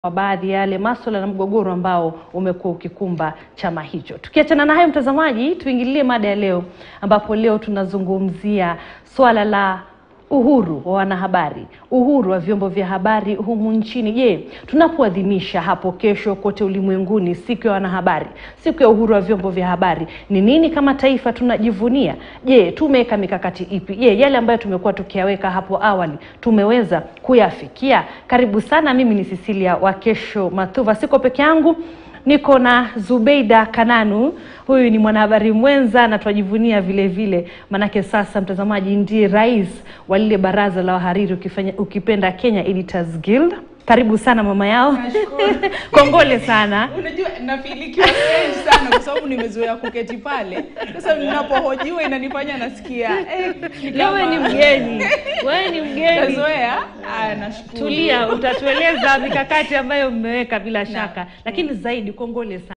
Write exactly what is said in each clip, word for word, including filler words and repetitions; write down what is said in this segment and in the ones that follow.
baadhi ya yale masuala na mgogoro ambao umekuwa ukikumba chama hicho. Tukiachana na hayo mtazamaji, tuingilie mada ya leo ambapo leo tunazungumzia swala la uhuru wa wanahabari, uhuru wa vyombo vya habari humu nchini. Je, tunapoadhimisha hapo kesho kote ulimwenguni siku ya wanahabari, siku ya uhuru wa vyombo vya habari, ni nini kama taifa tunajivunia? Je, tumeweka mikakati ipi? Je, yale ambayo tumekuwa tukiyaweka hapo awali tumeweza kuyafikia? Karibu sana, mimi ni Cecilia wa Kesho Mathuva. Siko peke yangu, niko na Zubeida Kananu. Huyu ni mwanahabari mwenza na tunajivunia vile vile, manake sasa mtazamaji ndiye rais wa lile baraza la wahariri ukifanya ukipenda Kenya Editors Guild. Karibu sana mama yao. Nashukuru. Kongole sana. Unajua nafilikiwa strange sana kwa sababu nimezoea kuketi pale. Sasa ninapohojiwa inanifanya nasikia eh wewe ni mgeni. Wewe ni mgeni. Nazoea. Ah, nashukuru. Tulia, utatueleza mikakati ambayo mmeweka bila shaka. Lakini zaidi kongole sana.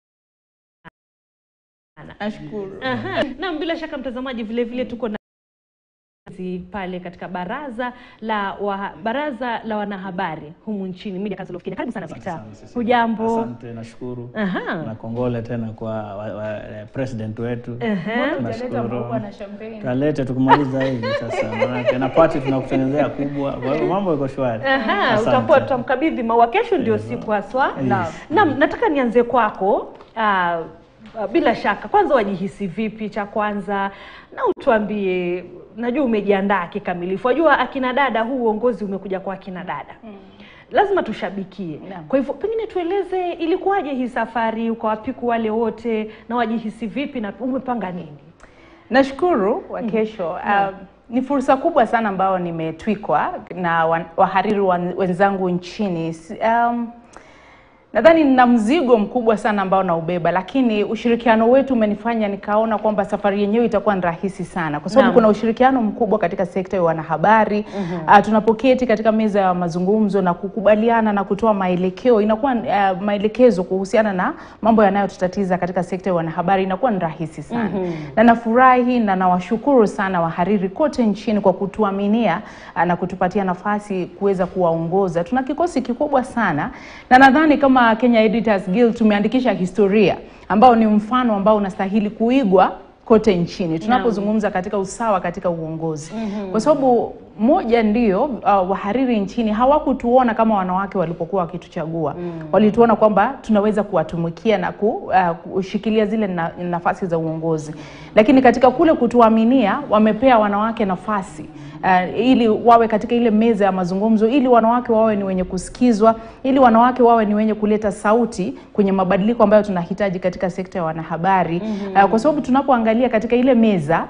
Nashukuru. Aha. Na bila shaka mtazamaji vile vile tuko na pale katika baraza la wa, baraza la wanahabari humu nchini, Media Council of Kenya. Karibu sana Victor. Hujambo? Asante, nashukuru. Aha. Na kongole tena kwa wa, wa, president wetu. Aha. Tunaleta na champagne. Talete tukumaliza hivi sasa. Maana na party tunakutengenezea kubwa. Kwa hiyo mambo yako shwari. Aha, utakuwa tutamkabidhi maua kesho, ndio siku haswa. Na na nataka nianze kwako. Ah, bila shaka kwanza wajihisi vipi cha kwanza, na utuambie, najua umejiandaa kikamilifu. Wajua akina dada, huu uongozi umekuja kwa akina dada. Hmm. Lazima tushabikie. Na kwa hivyo pengine tueleze ilikuwaje hii safari, ukawapiku wale wote, na wajihisi vipi na umepanga nini? Nashukuru wa Kesho. Hmm. Uh, ni fursa kubwa sana ambao nimetwikwa na wahariri wenzangu nchini. Um, Nadhani nina mzigo mkubwa sana ambao naubeba, lakini ushirikiano wetu umenifanya nikaona kwamba safari yenyewe itakuwa ni rahisi sana kwa sababu kuna ushirikiano mkubwa katika sekta ya wanahabari. Mm -hmm. uh, tunapoketi katika meza ya mazungumzo na kukubaliana na kutoa maelekeo, inakuwa uh, maelekezo kuhusiana na mambo yanayotutatiza katika sekta ya wanahabari, inakuwa ni rahisi sana. Mm -hmm. Na nafurahi na nawashukuru sana wahariri kote nchini kwa kutuaminia uh, na kutupatia nafasi kuweza kuwaongoza. Tuna kikosi kikubwa sana na nadhani kama Kenya Editors Guild tumeandikisha historia ambao ni mfano ambao unastahili kuigwa kote nchini tunapozungumza katika usawa katika uongozi. Mm -hmm. Kwa sababu moja ndio uh, wahariri nchini hawakutuona kama wanawake walipokuwa wakituchagua. Mm -hmm. Walituona kwamba tunaweza kuwatumikia na ku, uh, kushikilia zile na, nafasi za uongozi. Lakini katika kule kutuaminia wamepea wanawake nafasi uh, ili wawe katika ile meza ya mazungumzo, ili wanawake wawe ni wenye kusikizwa, ili wanawake wawe ni wenye kuleta sauti kwenye mabadiliko ambayo tunahitaji katika sekta ya wanahabari. Mm -hmm. uh, kwa sababu tunapoangalia katika ile meza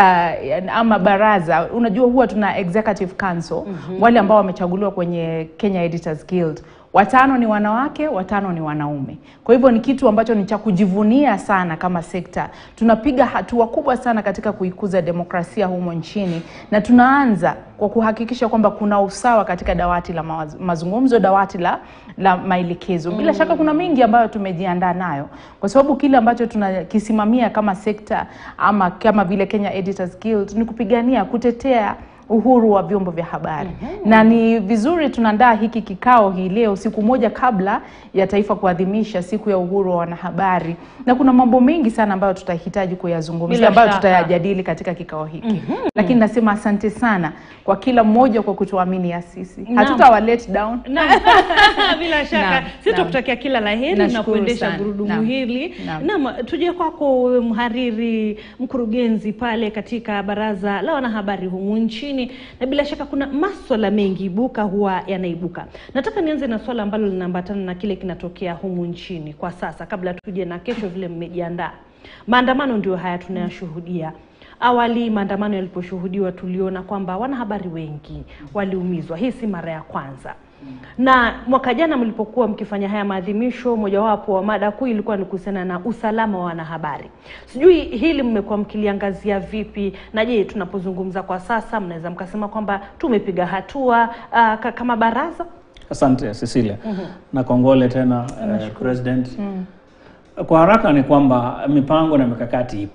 Uh, ama baraza, unajua huwa tuna executive council. Mm -hmm. Wale ambao wamechaguliwa kwenye Kenya Editors Guild, watano ni wanawake, watano ni wanaume. Kwa hivyo ni kitu ambacho ni cha kujivunia sana kama sekta. Tunapiga hatua kubwa sana katika kuikuza demokrasia humo nchini, na tunaanza kwa kuhakikisha kwamba kuna usawa katika dawati la mazungumzo, dawati la la maelekezo. Bila mm. shaka kuna mengi ambayo tumejiandaa nayo kwa sababu kile ambacho tunakisimamia kama sekta ama kama vile Kenya Editors Guild ni kupigania, kutetea uhuru wa vyombo vya habari. Mm -hmm. Na ni vizuri tunaandaa hiki kikao hii leo siku moja kabla ya taifa kuadhimisha siku ya uhuru wa wanahabari, na kuna mambo mengi sana ambayo tutahitaji kuyazungumzia ambayo tutayajadili katika kikao hiki. Mm -hmm. Lakini nasema asante sana kwa kila mmoja kwa kutuamini ya sisi. Hatutawa let down. Bila shaka sitakutakia kila laheri na kuendesha gurudumu hili. Naam, tuje kwako mhariri mkurugenzi pale katika baraza la wanahabari humu nchini. Na bila shaka kuna masuala mengi ibuka huwa yanaibuka. Nataka nianze na swala ambalo linaambatana na kile kinatokea humu nchini kwa sasa kabla tuje na kesho vile mmejiandaa. Maandamano ndio haya tunayashuhudia. Awali maandamano yaliposhuhudiwa tuliona kwamba wanahabari wengi waliumizwa. Hii si mara ya kwanza. Na mwaka jana mlipokuwa mkifanya haya maadhimisho, mojawapo wa mada kuu ilikuwa ni kuhusiana na usalama wa wanahabari. Sijui hili mmekuwa mkiliangazia vipi, na je tunapozungumza kwa sasa mnaweza mkasema kwamba tumepiga hatua uh, kama baraza? Asante Cecilia. Mm -hmm. Na kongole tena uh, president. Mm. Kwa haraka ni kwamba mipango na mikakati ipo.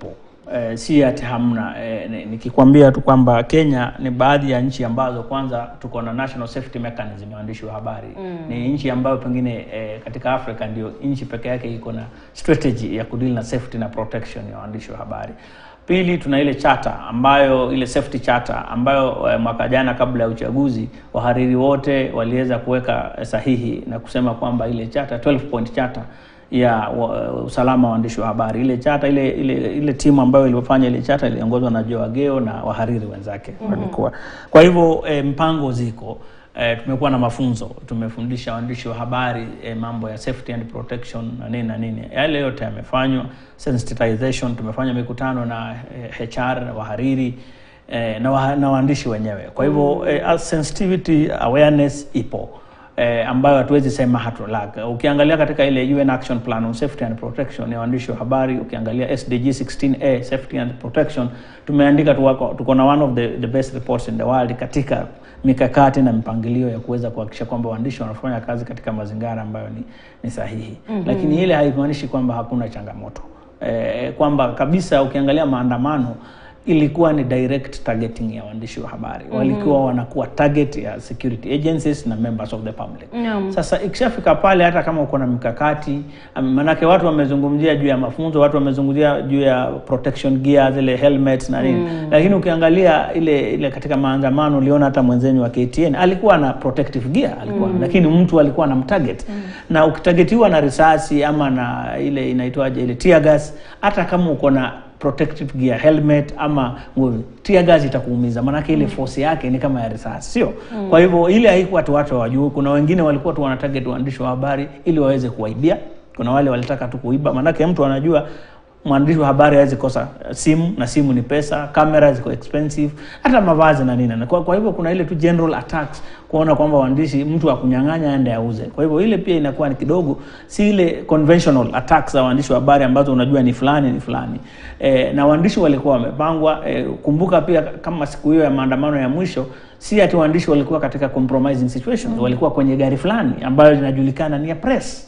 Eh, si ati hamna. Eh, nikikwambia tu kwamba Kenya ni baadhi ya nchi ambazo kwanza tuko na national safety mechanism ya waandishi wa habari. Mm. Ni nchi ambayo pengine eh, katika Afrika ndio nchi pekee yake iko na strategy ya kudeal na safety na protection ya waandishi wa habari. Pili, tuna ile charter ambayo ile safety charter ambayo eh, mwaka jana kabla ya uchaguzi wahariri wote waliweza kuweka eh, sahihi na kusema kwamba ile charter twelve point charter ya uh, usalama wa waandishi wa habari. Ile chata ile ile ile timu ambayo ilifanya ile chata iliongozwa na Joe Ageo na wahariri wenzake walikuwa. Mm -hmm. Kwa hivyo e, mpango ziko. E, tumekuwa na mafunzo, tumefundisha waandishi wa habari e, mambo ya safety and protection na nini na nini. Yale yote yamefanywa. Sensitization, tumefanya mikutano na e, H R na wahariri e, na wa, na waandishi wenyewe. Kwa hivyo mm -hmm. e, sensitivity awareness ipo. Eh, ambayo hatuwezi sema hatulaka. Ukiangalia katika ile U N Action Plan on Safety and Protection ya waandishi wa habari, ukiangalia S D G sixteen A Safety and Protection, tumeandika tuko tuko na one of the, the best reports in the world katika mikakati na mipangilio ya kuweza kuhakikisha kwamba waandishi wanafanya kazi katika mazingira ambayo ni, ni sahihi. Mm -hmm. Lakini ile haimaanishi kwamba hakuna changamoto. Eh, kwamba kabisa ukiangalia maandamano ilikuwa ni direct targeting ya waandishi wa habari. Mm -hmm. Walikuwa wanakuwa target ya security agencies na members of the public. Mm. Sasa ikishafika pale, hata kama uko na mikakati, manake watu wamezungumzia juu ya mafunzo, watu wamezungumzia juu ya protection gear, zile helmets na nini. Mm. Lakini ukiangalia ile ile katika maandamano uliona hata mwenzenyu wa K T N alikuwa na protective gear, alikuwa mm. lakini mtu alikuwa na mtarget. Mm. Na ukitargetiwa na risasi ama na ile inaitwaje ile tear gas, hata kama uko na protective gear, helmet ama tear gas itakuumiza, maana ile force yake ni kama ya risasi, sio? Mm. Kwa hivyo ile haikuwa tu watu wajue. Kuna wengine walikuwa tu wana target waandishi wa habari ili waweze kuwaibia. Kuna wale walitaka tu kuiba, maana mtu anajua mwandishi wa habari hawezi kosa simu, na simu ni pesa, kamera ziko expensive, hata mavazi na nini. Kwa, kwa hivyo kuna ile tu general attacks kuona kwamba waandishi mtu akunyang'anya aende auze. Kwa hivyo ile pia inakuwa ni kidogo si ile conventional attacks za waandishi wa habari ambazo unajua ni fulani ni fulani. E, na waandishi walikuwa wamepangwa. E, kumbuka pia kama siku hiyo ya maandamano ya mwisho, si ati waandishi walikuwa katika compromising situations. Mm. Walikuwa kwenye gari fulani ambayo linajulikana ni ya press.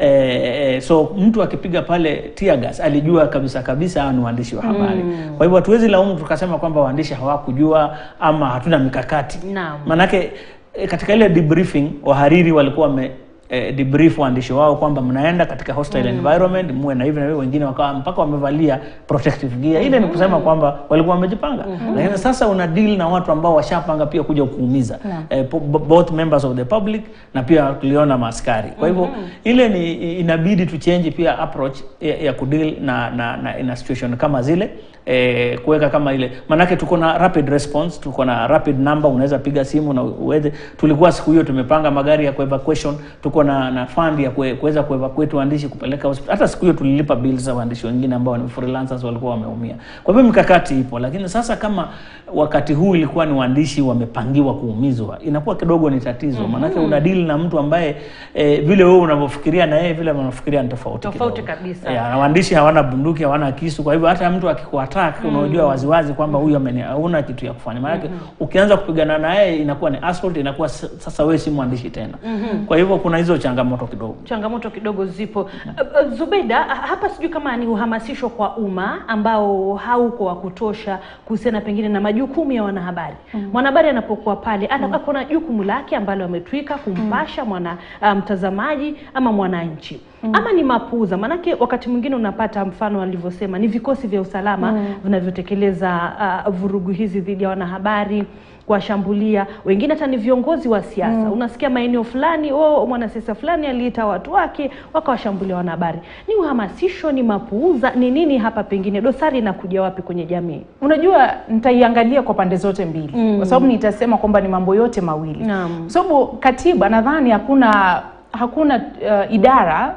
Eh, so mtu akipiga pale tear gas alijua kabisa kabisa hao ni waandishi wa habari. Mm. Kwa hivyo hatuwezi laumu tukasema kwamba waandishi hawakujua ama hatuna mikakati. Naam. Manake eh, katika ile debriefing wahariri walikuwa wame eh, debrief waandishi wao kwamba mnaenda katika hostile mm. environment, muwe na hivi na hivi, wengine wakawa mpaka wamevalia protective gear. Ile ni kusema kwamba walikuwa wamejipanga. Mm -hmm. Lakini sasa una deal na watu ambao washapanga pia kuja kuumiza. Mm. Eh, both members of the public na pia tuliona maaskari. Kwa hivyo mm -hmm. ile ni inabidi tu change pia approach ya, ya kudeal na na, na in a situation kama zile. Eh, kuweka kama ile, manake tuko na rapid response, tuko na rapid number, unaweza piga simu na uweze. Tulikuwa siku hiyo tumepanga magari ya evacuation, tuko na na fund ya kuweza kuevacuate waandishi kupeleka hospital. Hata siku hiyo tulilipa bills za waandishi wengine ambao ni freelancers walikuwa wameumia. Kwa hivyo mikakati ipo, lakini sasa kama wakati huu ilikuwa ni waandishi wamepangiwa kuumizwa, inakuwa kidogo ni tatizo. Mm -hmm. Manake una deal na mtu ambaye eh, vile wewe unavyofikiria na yeye vile anafikiria ni tofauti. Tofauti kabisa. Ya, na waandishi hawana bunduki, hawana kisu. Kwa hivyo hata mtu akikuattack mm -hmm. unajua waziwazi kwamba huyu hauna kitu ya kufanya. Maana mm -hmm. ukianza kupigana na yeye inakuwa ni assault, inakuwa sasa wewe si mwandishi tena. Mm -hmm. Kwa hivyo kuna hizo changamoto kidogo. Changamoto kidogo zipo. Uh, Zubeda, hapa sijui kama ni uhamasisho kwa umma ambao hauko wa kutosha kuhusiana pengine na majukumu ya wanahabari. Mm -hmm. Mwanahabari anapokuwa pale anakuwa kuna jukumu lake ambalo ametwika kumpasha mwana mtazamaji um, ama mwananchi. Mm. Ama ni mapuuza, manake wakati mwingine unapata mfano alivyosema ni vikosi vya usalama mm. vinavyotekeleza uh, vurugu hizi dhidi ya wanahabari, kuwashambulia, wengine hata ni viongozi wa siasa. Mm. Unasikia maeneo fulani, oh mwanasiasa fulani aliita watu wake wakawashambulia wanahabari. Ni uhamasisho, ni mapuuza, ni nini hapa pengine dosari inakuja wapi kwenye jamii? Unajua nitaiangalia kwa pande zote mbili. Mm. Kwa sababu nitasema kwamba ni mambo yote mawili. Mm. Kwa sababu katiba nadhani hakuna hakuna uh, idara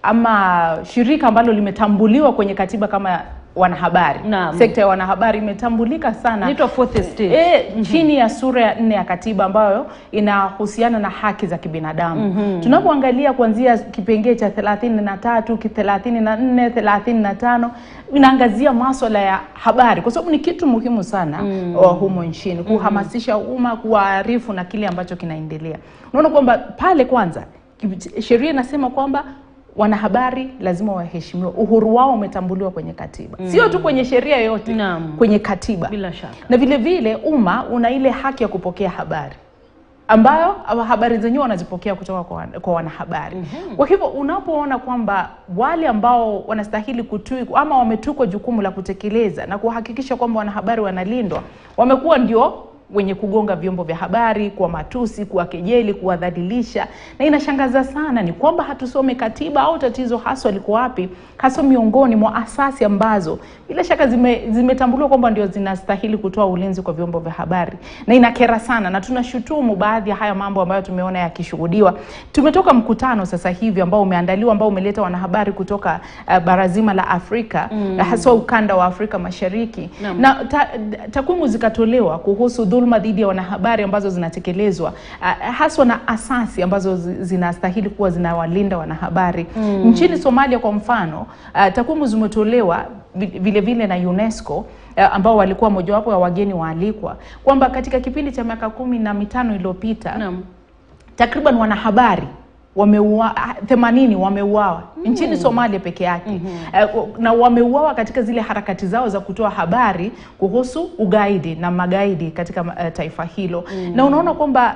ama shirika ambalo limetambuliwa kwenye katiba kama wanahabari. Naam. Sekta ya wanahabari imetambulika sana. Nito fourth estate. E, mm -hmm. chini ya sura ya nne ya katiba ambayo inahusiana na haki za kibinadamu. Mm -hmm. Tunapoangalia kuanzia kipengee cha thelathini na tatu, thelathini na nne, thelathini na tano inaangazia masuala ya habari kwa sababu ni kitu muhimu sana mm -hmm. humo nchini, kuhamasisha umma, kuarifu na kile ambacho kinaendelea. Unaona kwamba pale kwanza sheria inasema kwamba wanahabari lazima waheshimiwe. Uhuru wao umetambuliwa kwenye katiba. Mm. Sio tu kwenye sheria yote, Naam. kwenye katiba. Bila shaka. Na vile vile umma una ile haki ya kupokea habari, ambayo habari zenyewe wanazipokea kutoka kwa, kwa wanahabari. Mm-hmm. Kwa hivyo unapoona kwamba wale ambao wanastahili kutuikwa ama wametukwa jukumu la kutekeleza na kuhakikisha kwamba wanahabari wanalindwa, wamekuwa ndio wenye kugonga vyombo vya habari, kwa matusi, kwa kejeli, kuwadhalilisha. Na inashangaza sana ni kwamba hatusome katiba, au tatizo haswa liko wapi, hasa miongoni mwa asasi ambazo bila shaka zime, zimetambuliwa kwamba ndio zinastahili kutoa ulinzi kwa vyombo vya habari. Na inakera sana, na tunashutumu baadhi ya haya mambo ambayo tumeona yakishuhudiwa. Tumetoka mkutano sasa hivi ambao umeandaliwa, ambao umeleta wanahabari kutoka uh, bara zima la Afrika, mm. hasa ukanda wa Afrika Mashariki. Mm. Na ta, takwimu zikatolewa kuhusu dhulma dhidi ya wanahabari ambazo zinatekelezwa uh, haswa na asasi ambazo zinastahili kuwa zinawalinda wanahabari. Mm. Nchini Somalia kwa mfano, uh, takwimu zimetolewa vile vile na UNESCO, uh, ambao walikuwa mojawapo ya wageni waalikwa, kwamba katika kipindi cha miaka kumi na mitano iliyopita, mm. takriban wanahabari wameuawa themanini wameuawa mm. nchini Somalia peke yake. Mm-hmm. Uh, na wameuawa katika zile harakati zao za kutoa habari kuhusu ugaidi na magaidi katika uh, taifa hilo. Mm. Na unaona kwamba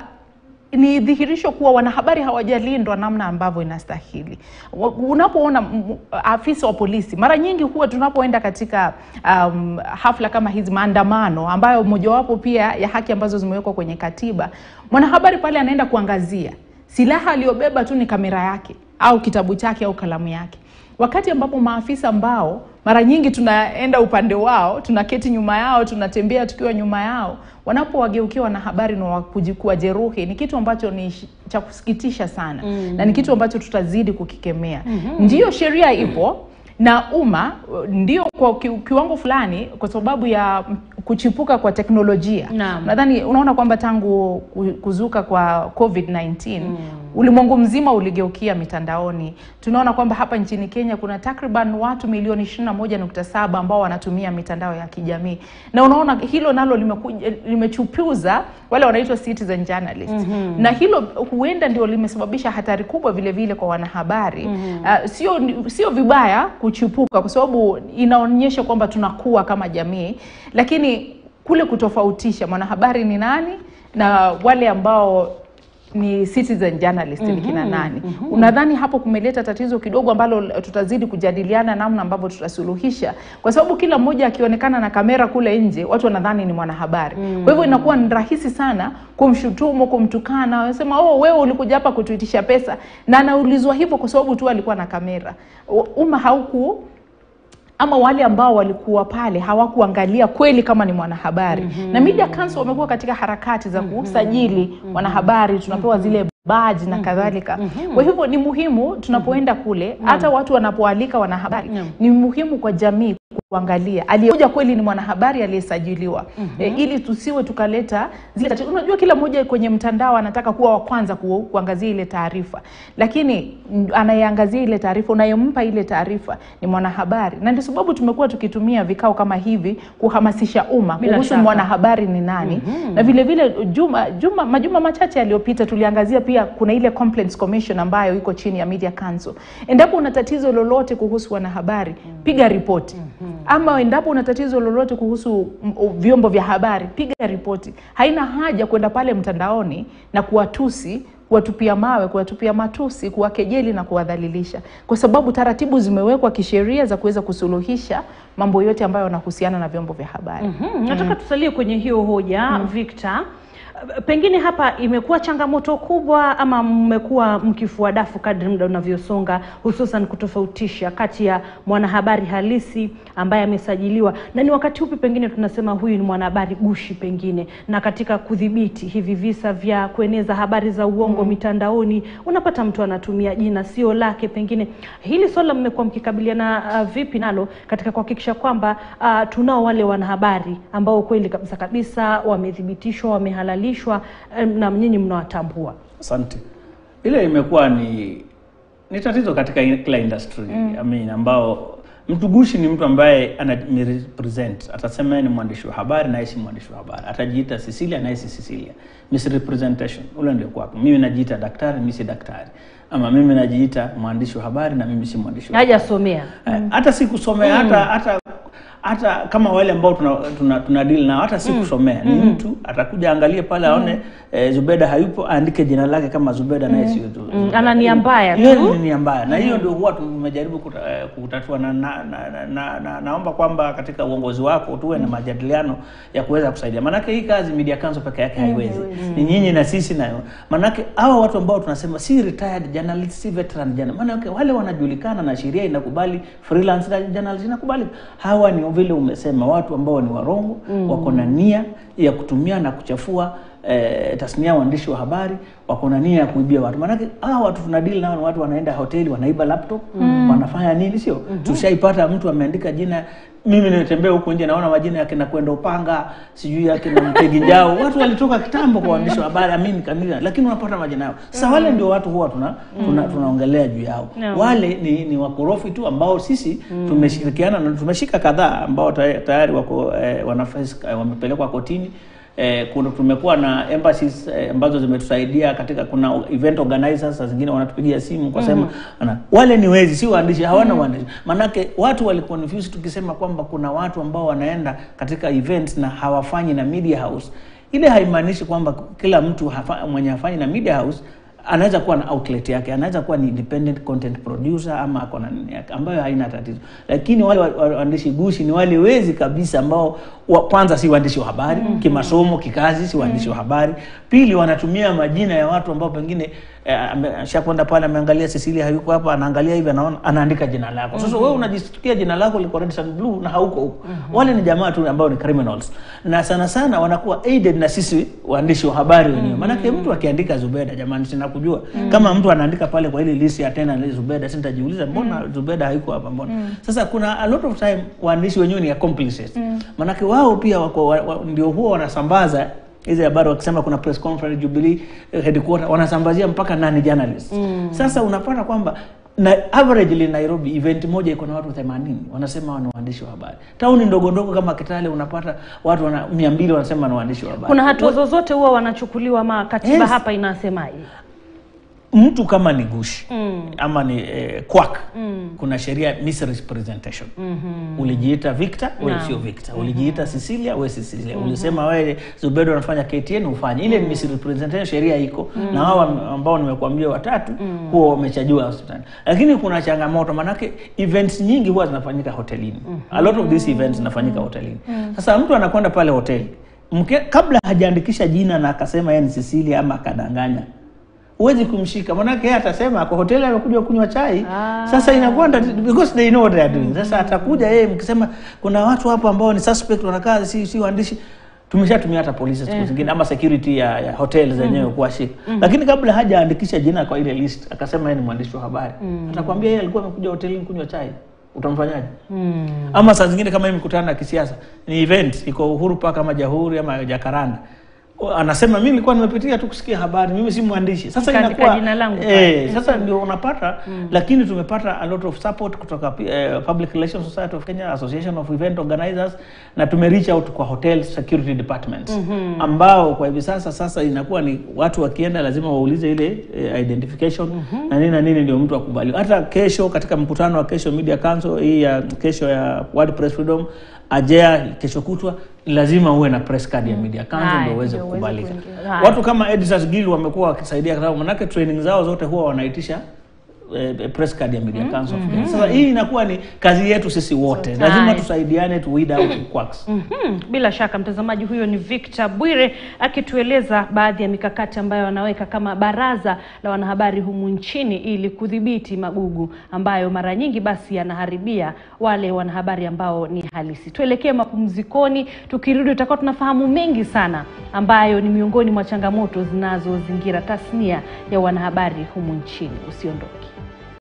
ni dhihirisho kuwa wanahabari hawajalindwa namna ambavyo inastahili. Unapoona afisa wa polisi, mara nyingi huwa tunapoenda katika um, hafla kama hizi, maandamano ambayo mojawapo pia ya haki ambazo zimewekwa kwenye katiba, mwanahabari pale anaenda kuangazia, silaha aliyobeba tu ni kamera yake au kitabu chake au kalamu yake. Wakati ambapo maafisa ambao mara nyingi tunaenda upande wao, tunaketi nyuma yao, tunatembea tukiwa nyuma yao, wanapowageukia wanahabari na kujikua jeruhi, ni kitu ambacho ni cha kusikitisha sana. Mm. Na ni kitu ambacho tutazidi kukikemea. Mm-hmm. Ndiyo sheria ipo na umma ndio kwa kiwango fulani kwa sababu ya kuchipuka kwa teknolojia. Nadhani unaona kwamba tangu kuzuka kwa COVID nineteen, mm. ulimwengu mzima uligeukia mitandaoni. Tunaona kwamba hapa nchini Kenya kuna takriban watu milioni ishirini na moja nukta saba ambao wanatumia mitandao ya kijamii. Na unaona hilo nalo limekuja limechupuza wale wanaitwa citizen journalists. Mm-hmm. Na hilo huenda ndio limesababisha hatari kubwa vile vile kwa wanahabari. Mm-hmm. Uh, sio sio vibaya kuchipuka kwa sababu inaonyesha kwamba tunakuwa kama jamii, lakini kule kutofautisha mwanahabari ni nani na wale ambao ni citizen journalist, mm-hmm. ni kina nani. Mm-hmm. Unadhani hapo kumeleta tatizo kidogo ambalo tutazidi kujadiliana namna ambavyo tutasuluhisha, kwa sababu kila mmoja akionekana na kamera kule nje watu wanadhani ni mwanahabari. Mm-hmm. Kwa hivyo inakuwa ni rahisi sana kumshutumu, kumtukana, wanasema oh wewe ulikuja hapa kutuitisha pesa, na anaulizwa hivyo kwa sababu tu alikuwa na kamera. Umma hauku ama wale ambao walikuwa pale hawakuangalia kweli kama ni mwanahabari. Mm-hmm. Na Media Council wamekuwa katika harakati za kusajili mm-hmm. wanahabari, tunapewa zile badge na kadhalika. Mm-hmm. Kwa hivyo ni muhimu tunapoenda kule, hata watu wanapoalika wanahabari, mm-hmm. ni muhimu kwa jamii kuangalia aliyekuja kweli ni mwanahabari aliyesajiliwa. Mm-hmm. E, ili tusiwe tukaleta zile tatizo. Unajua kila mmoja kwenye mtandao anataka kuwa wa kwanza ku, kuangazia ile taarifa, lakini anayeangazia ile taarifa, unayempa ile taarifa ni mwanahabari. Na ndio sababu tumekuwa tukitumia vikao kama hivi kuhamasisha umma kuhusu mwanahabari ni nani. Mm-hmm. Na vile vile juma juma majuma machache yaliyopita tuliangazia pia kuna ile Complaints Commission ambayo iko chini ya Media Council. Endapo una tatizo lolote kuhusu wanahabari, mm-hmm. piga ripoti. Mm-hmm. Ama endapo una tatizo lolote kuhusu vyombo vya habari, piga ripoti. Haina haja kwenda pale mtandaoni na kuwatusi, kuwatupia mawe, kuwatupia matusi, kuwakejeli na kuwadhalilisha, kwa sababu taratibu zimewekwa kisheria za kuweza kusuluhisha mambo yote ambayo yanahusiana na vyombo vya habari. Mm-hmm. Nataka mm. tusalie kwenye hiyo hoja, mm. Victor. Pengine hapa imekuwa changamoto kubwa ama mmekuwa mkifua dafu kadri muda unavyosonga, hususan kutofautisha kati ya mwanahabari halisi ambaye amesajiliwa na ni wakati upi pengine tunasema huyu ni mwanahabari gushi pengine, na katika kudhibiti hivi visa vya kueneza habari za uongo mm. mitandaoni, unapata mtu anatumia jina sio lake pengine. Hili swala mmekuwa mkikabiliana uh, vipi nalo katika kuhakikisha kwamba uh, tunao wale wanahabari ambao kweli kabisa kabisa wamethibitishwa, wamehalali na mnyinyi mnawatambua? Asante. Ile imekuwa ni ni tatizo katika kila industry. Mm. I mean ambao Mtu gushi ni mtu ambaye ana represent, atasema ni mwandishi wa habari na si mwandishi wa habari. Atajiita Cecilia na si Cecilia. Misrepresentation. Ule ndio kwako. Mimi najiita daktari, mimi si daktari. Ama mimi najiita mwandishi wa habari na mimi si mwandishi wa habari. Hajasomea. Hata si kusomea, hata hata hata kama wale ambao tuna tuna, tuna deal na hata si kusomea. Ni Mm. mtu atakuja angalie pale aone eh, Zubeda hayupo, aandike jina lake kama Zubeda na si tu. Ana nia mbaya tu. Hiyo ni nia mbaya. Na hiyo ndio huwa tumejaribu kuta, eh, kutatua na na, na, na, na, na naomba kwamba katika uongozi wako tuwe na majadiliano ya kuweza kusaidia. Manake hii kazi Media Council peke yake haiwezi. Ni nyinyi na sisi nayo. Manake hao watu ambao tunasema si retired journalists, si veteran journalists. Manake wale wanajulikana na sheria inakubali, freelance journalists inakubali. Hawa ni vile umesema watu ambao ni warongo, mm. wako na nia ya kutumia na kuchafua eh, tasnia ya waandishi wa habari, wako na nia ya kuibia watu. Maana hao watu tunadili nao, watu wanaenda hoteli wanaiba laptop, mm. wanafanya nini sio? Mm -hmm. Tushaipata mtu ameandika jina, mimi nimetembea huko nje naona majina yake na kwenda Upanga, sijui yake na Mtegi Njao. Watu walitoka kitambo kwa waandishi wa habari, amini kanisa, lakini unapata majina yao. Sasa wale ndio watu huwa tuna tuna tunaongelea juu yao. No. Wale ni ni wakorofi tu ambao sisi mm. tumeshirikiana na tumeshika kadhaa ambao tayari wako eh, wanafasi eh, wamepelekwa kotini. Eh, kuna tumekuwa na embassies eh, ambazo zimetusaidia katika, kuna event organizers zingine wanatupigia simu kwa sema mm -hmm. wale ni wezi, si waandishi, hawana mm -hmm. waandishi. Manake watu waliconfuse tukisema kwamba kuna watu ambao wanaenda katika events na hawafanyi na media house. Ile haimaanishi kwamba kila mtu hafa, mwenye hafanyi na media house anaweza kuwa na outlet yake, anaweza kuwa ni independent content producer ama ako na nini yake ambayo haina tatizo. Lakini wale waandishi gushi ni wale wezi kabisa ambao wa, kwanza si waandishi wa habari, mm -hmm. kimasomo, kikazi si waandishi wa habari. Pili, wanatumia majina ya watu ambao pengine ashakwenda eh, pale ameangalia Cecilia hayuko hapa, anaangalia hivi anaona anaandika jina lako. Sasa mm -hmm. wewe unajisikia jina lako liko red and blue na hauko huko. Mm -hmm. Wale ni jamaa tu ambao ni criminals. Na sana sana wanakuwa aided na sisi waandishi wa habari wenyewe. Mm -hmm. Maana mtu akiandika Zubeda, jamani sina kujua. Mm -hmm. Kama mtu anaandika pale kwa ile list ya tena na Zubeda, sitajiuliza mbona mm -hmm. Zubeda hayuko hapa mbona. Mm -hmm. Sasa kuna a lot of time waandishi wenyewe ni accomplices. Mm -hmm. Maana wao pia wako wa, wa, ndio huwa wanasambaza hizi habari, wakisema kuna press conference Jubilee headquarter wanasambazia mpaka nani journalists. Mm. Sasa unapata kwamba na averagely Nairobi event moja iko na watu themanini wanasema wana waandishi wa habari. Tauni ndogo ndogo kama Kitale unapata watu wana mia mbili wanasema na waandishi wa habari. Kuna hatua zozote huwa wanachukuliwa ma katiba yes. hapa inasemaje? Mtu kama ni gushi mm. ama ni eh, quack mm. kuna sheria misrepresentation. Mm -hmm. Ulijiita Victor, wewe sio Victor. Mm -hmm. Ulijiita Cecilia, wewe si Cecilia. Mm -hmm. Ulisema wewe Zubeda unafanya K T N ufanye. Ile ni misrepresentation, sheria iko. Mm -hmm. Na hao ambao nimekuambia watatu mm. huwa wamechajua hospitali. Lakini kuna changamoto manake events nyingi huwa zinafanyika hotelini. Mm -hmm. A lot of these events zinafanyika hotelini. Mm -hmm. Sasa mtu anakwenda pale hoteli, mke kabla hajaandikisha jina na akasema yeye ni Cecilia ama akadanganya, uwezi kumshika. Manake yeye atasema kwa hoteli amekuja kunywa chai. Ah. Sasa inakuwa because they know what they are doing. Sasa atakuja yeye mkisema kuna watu hapo ambao ni suspect wanakaa si si waandishi, tumeshatumia hata polisi siku zingine ama security ya, ya hotel zenyewe kuwashika. Mm. Lakini kabla hajaandikisha jina kwa ile list akasema yeye ni mwandishi wa habari. Mm. Atakwambia yeye alikuwa amekuja hotelini kunywa chai. Utamfanyaje? Mm. Ama saa zingine kama hii mkutano ya kisiasa ni event iko Uhuru Park ama Jamhuri ama Jacaranda, anasema mimi nilikuwa nimepitia tu kusikia habari, mimi si mwandishi. Sasa inakuwa eh sasa ndio unapata. Mm. Lakini tumepata a lot of support kutoka uh, Public Relations Society of Kenya, Association of Event Organizers, na tume reach out kwa hotel security departments. Mm -hmm. ambao kwa hivi sasa sasa inakuwa ni watu wakienda lazima waulize ile uh, identification. Mm -hmm. na nini na nini ndio mtu akubaliwe. Hata kesho katika mkutano wa kesho Media Council hii ya kesho ya World Press Freedom ajea kesho kutwa lazima uwe na press card ya Media Council ndio uweze kukubalika. Watu kama Editors Guild wamekuwa wakisaidia kwa manake training zao zote huwa wanaitisha eh, press card ya Media Council. Mm -hmm. Sasa hii inakuwa ni kazi yetu sisi wote. Lazima tusaidiane to weed out quacks. Mm -hmm. Bila shaka mtazamaji, huyo ni Victor Bwire akitueleza baadhi ya mikakati ambayo wanaweka kama baraza la wanahabari humu nchini ili kudhibiti magugu ambayo mara nyingi basi yanaharibia wale wanahabari ambao ni halisi. Tuelekee mapumzikoni, tukirudi tutakuwa tunafahamu mengi sana ambayo ni miongoni mwa changamoto zinazozingira tasnia ya wanahabari humu nchini. Usiondoke.